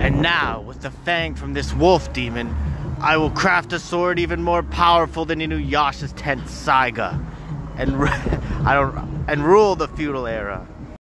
And now, with the fang from this wolf demon, I will craft a sword even more powerful than Inuyasha's 10th saga, and rule the feudal era.